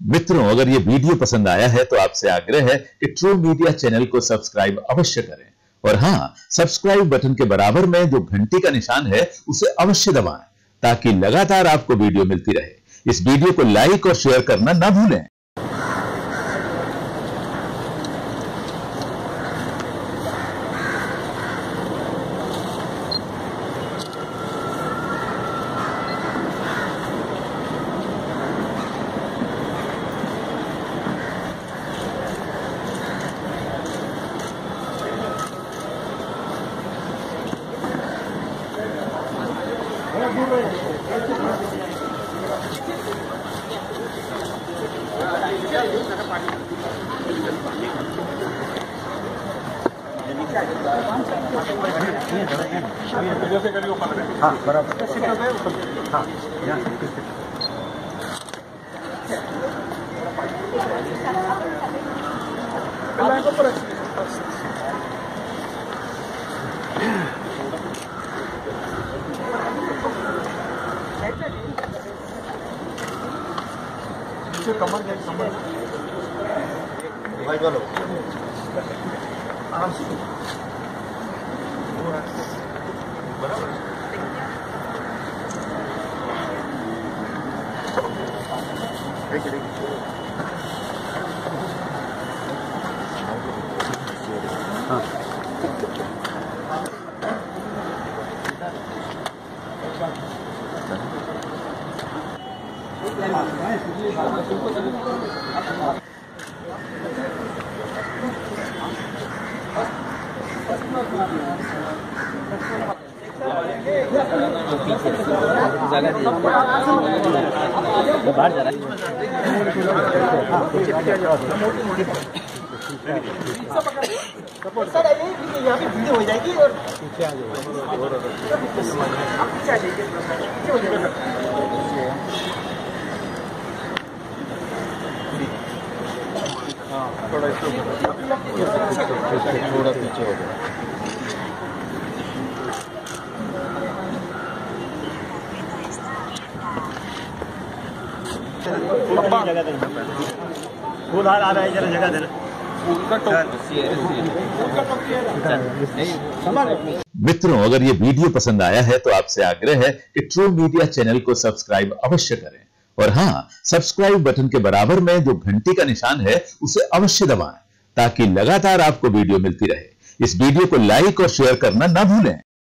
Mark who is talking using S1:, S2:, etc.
S1: मित्रों, अगर ये वीडियो पसंद आया है तो आपसे आग्रह है कि ट्रू मीडिया चैनल को सब्सक्राइब अवश्य करें और हाँ, सब्सक्राइब बटन के बराबर में जो घंटी का निशान है उसे अवश्य दबाएं ताकि लगातार आपको वीडियो मिलती रहे। इस वीडियो को लाइक और शेयर करना ना भूलें।
S2: हाँ बराबर हाँ कमर भाई बोलो आराम से बराबर हाँ बाहर जा रहा है यहाँ पे भीड़ हो जाएगी और पीछे आ थोड़ा पीछे हो जाए। फूल हार आ रहा है, जरा जगह देना।
S1: मित्रों, अगर ये वीडियो पसंद आया है तो आपसे आग्रह है कि ट्रू मीडिया चैनल को सब्सक्राइब अवश्य करें और हाँ, सब्सक्राइब बटन के बराबर में जो घंटी का निशान है उसे अवश्य दबाएं ताकि लगातार आपको वीडियो मिलती रहे। इस वीडियो को लाइक और शेयर करना ना भूलें।